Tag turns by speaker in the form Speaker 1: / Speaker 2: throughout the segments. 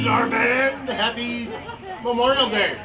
Speaker 1: Congratulations, our band. Happy Memorial Day.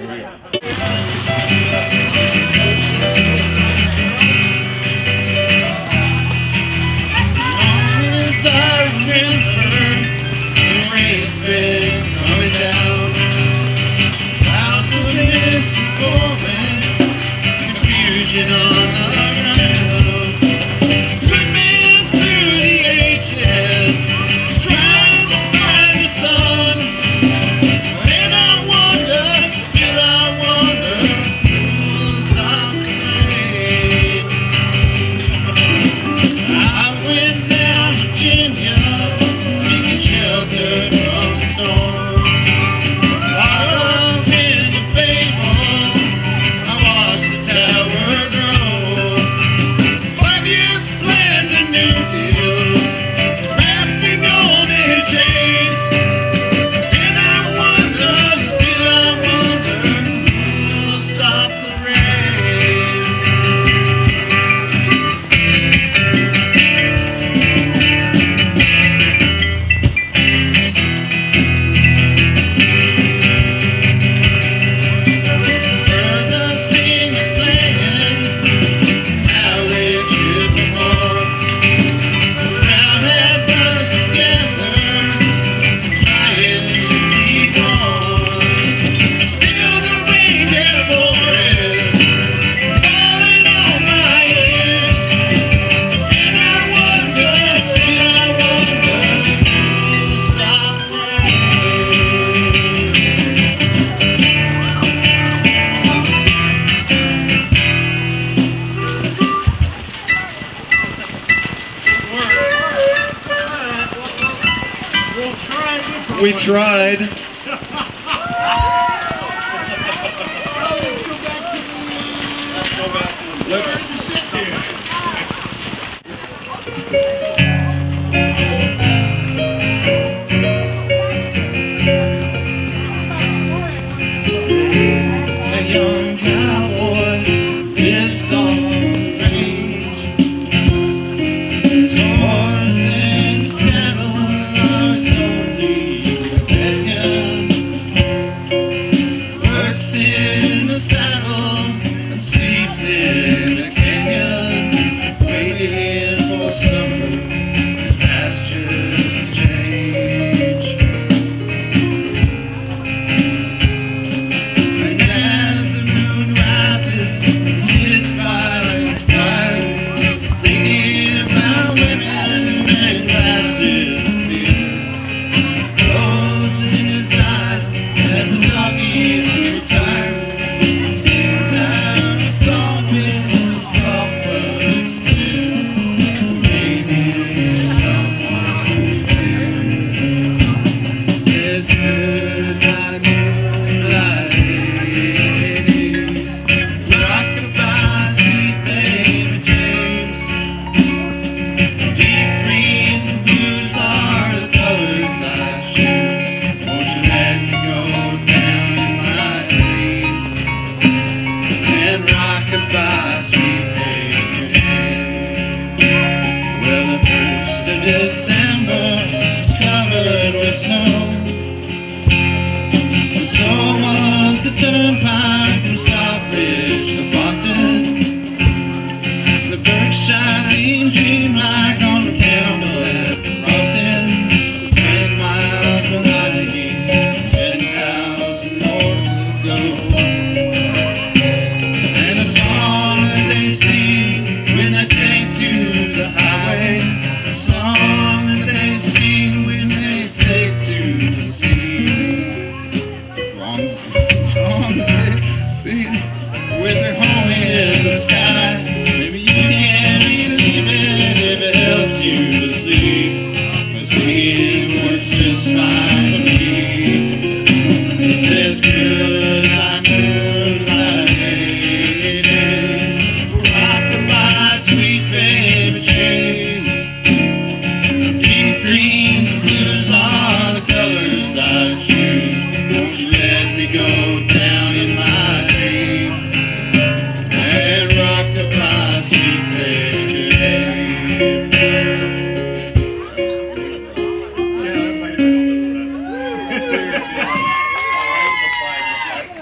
Speaker 2: We tried.
Speaker 3: Sleeps in a canyon, waiting for summer.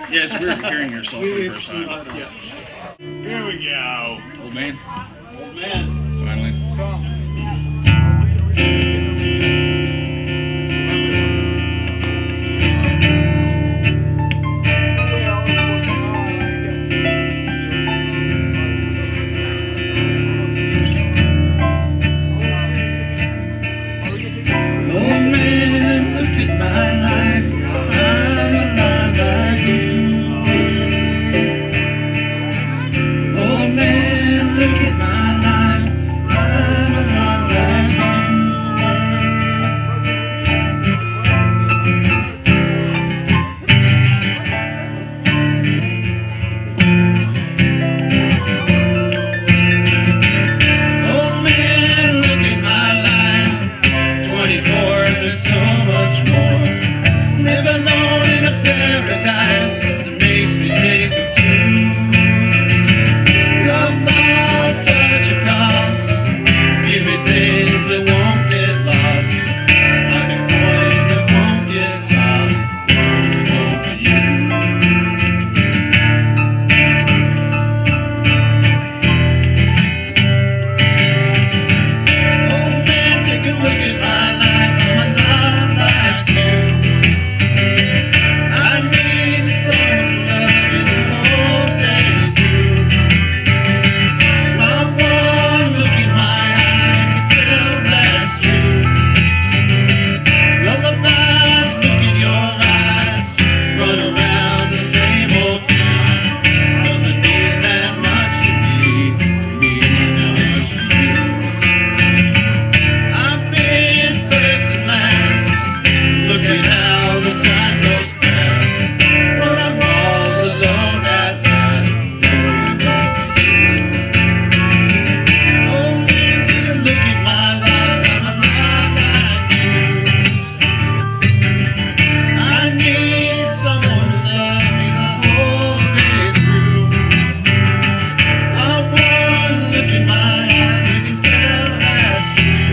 Speaker 2: Yes, weird hearing yourself for the first time.
Speaker 1: Yeah. Here we go.
Speaker 2: Old man.
Speaker 1: Old man.
Speaker 2: Finally. Old man, look at my life. I'm a lot like you. Old man, look at my life. I'm a lot like you. Old man, look at my life. 24 and there's so much more. Live alone in a paradise that makes me think of two. Love lost such a cost. Give me things that won't get lost. Like a coin that won't get tossed. Only hope to you. Oh man, take a look at my life. I'm a lot like you. I need someone to love me the whole day through. One look in my eyes, make it feel last true. Lullabies, look in your eyes, run around the same old town. Doesn't mean that much to me, mean that much to you. I've been first and last, look at how the time goes past. But I'm all alone at last, going back to you. Oh man, take a look at my life, I'm a lot like you. I need someone to love me the whole day through. One look in my eyes, you can tell that's true.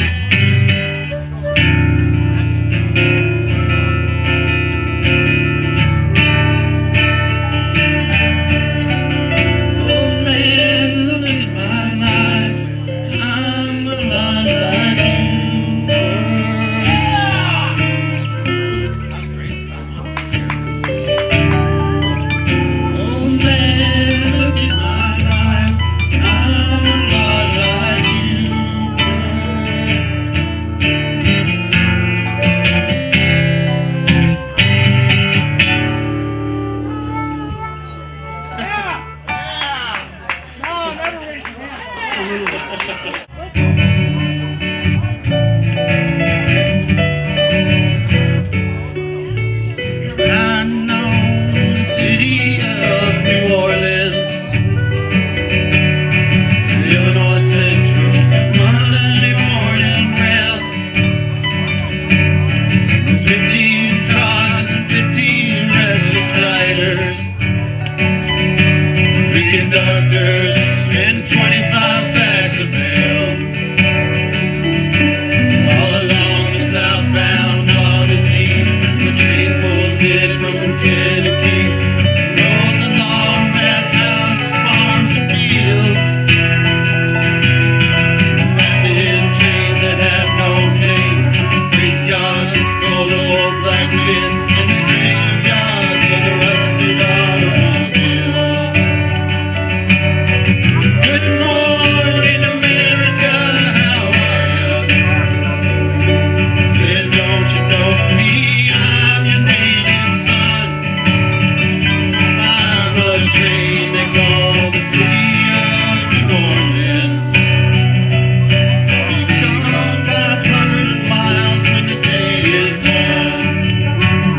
Speaker 2: Oh man, look at my life. I'm a lot like you. Oh man, look at my life. I'm a lot like you. I know the city of New Orleans, the Illinois Central Monday morning rail. There's 15 crosses and 15 restless riders, 3 conductors and 25 sacks of mail. All along the southbound Odyssey, the train pulls in from Kentucky, rolls along past houses, farms, and fields, passing trains that have no names, freight yards is full of old black men, and the graveyards of the rusted automobiles. Good morning, America, how are you? I said, don't you know me? I'm your native son. I'm a train they call the city of New Orleans. We've gone 500 miles when the day is done.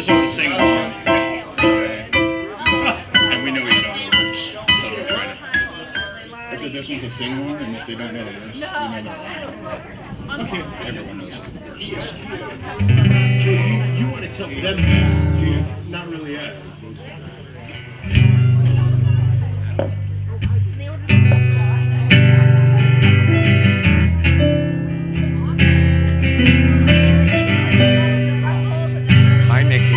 Speaker 2: This one's a sing-along. And we know you know the words, so we're trying to... I said this one's a sing-along, and if they don't know the words, we know the line. Okay. Everyone knows the verses.
Speaker 1: Jay, you want to tell them that, Jay, not really us.
Speaker 3: Hi, Nikki.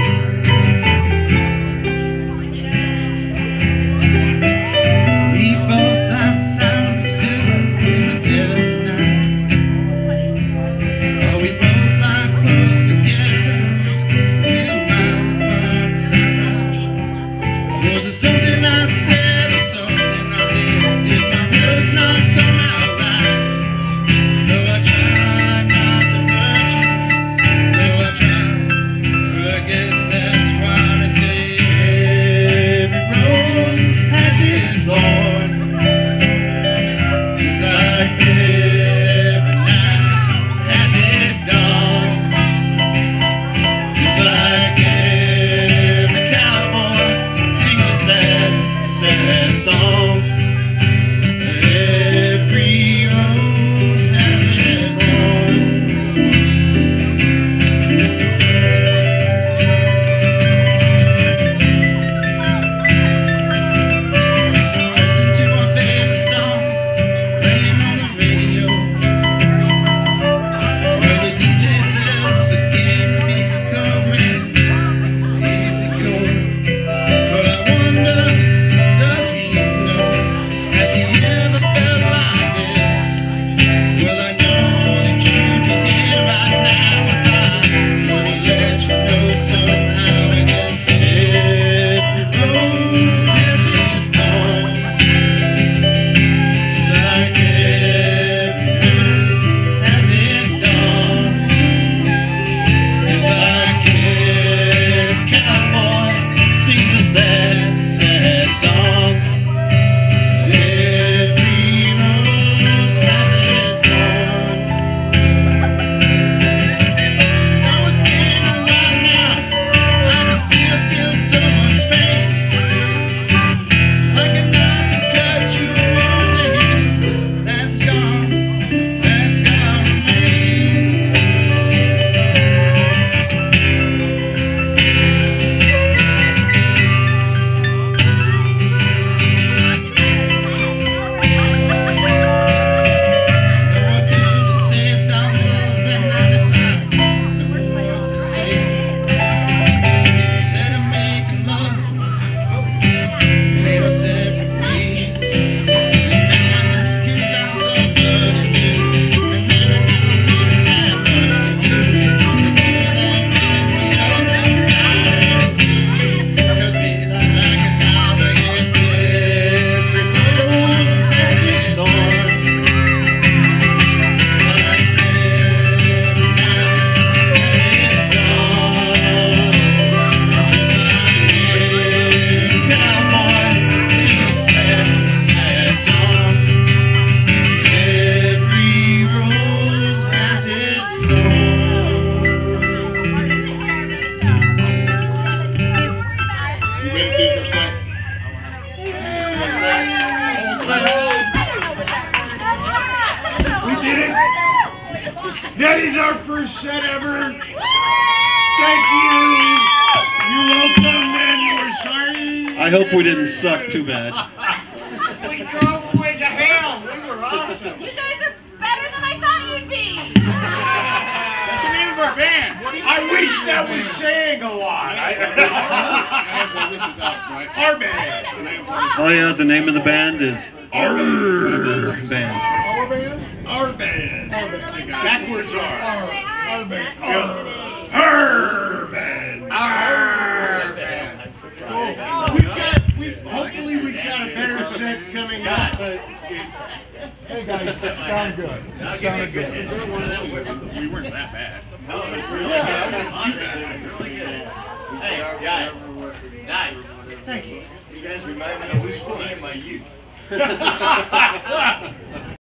Speaker 2: We both are sound still in the dead of night. Oh, we both lie close together, feel miles apart inside. Was it something I said or something I did? Did my words not come out right? Though I try not to hurt you, though I try, well, I guess that's why they say every rose has its thorn. It's like every night has its dawn. It's like every cowboy sings a sad, sad song. Every rose has its thorn. Listen to our favorite song playing on the radio. Well, the DJ says the game's easy coming, easy going. But I wonder, does he know? Has he ever felt like this? Well, I know that you'd be here right now if I would let you know somehow. I guess every rose has its thorn. Just like every night has its dawn. It's like every cowboy sings a sad, sad song. Every rose has its thorn. I was standing right now, I can still feel so much pain. Like a knife that cut you on the heels. That scar remains. No, I could have saved our love in '95. No more to say. Instead of making love, made us separate ways. And now this kid found somebody new. And then I never meant that much to you. But here that tears me up inside. 'Cause we like a knife, I guess every rose has its thorn. Like every night has its dawn. It's like every cowboy sings a sad, sad song. Every rose has its thorn.
Speaker 1: You ready to do your set?
Speaker 2: What's that?
Speaker 1: We did it! That is our first set ever! Thank you! You're welcome, and we're sorry!
Speaker 2: I hope we didn't suck too bad.
Speaker 1: We drove away to hell! We were awesome!
Speaker 4: You guys are better than I thought you'd be!
Speaker 1: That's the name of our band! I wish that was saying a lot! Our band!
Speaker 2: Oh yeah, the name of the band is Our Band.
Speaker 1: Our band? Our band. Backwards are. Our band. Our band. Our band. Hopefully we've got a better set coming up, but
Speaker 5: Hey guys, sound good. It sounded good.
Speaker 2: We weren't that bad.
Speaker 6: Hey, guys. Nice.
Speaker 1: thank you.
Speaker 6: You guys remind me of my youth.